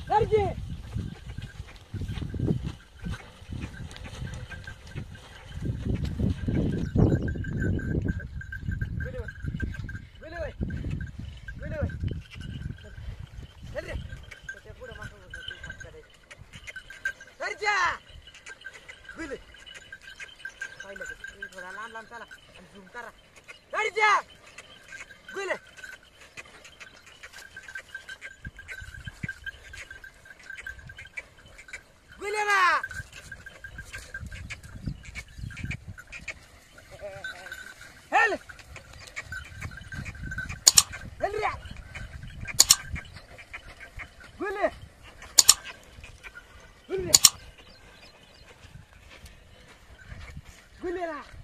Ergi. थोडा लांब लांब चला आणि झूम करा गाडीच्या गुले गुले ना हेल हेल रे गुले गुले गुले ना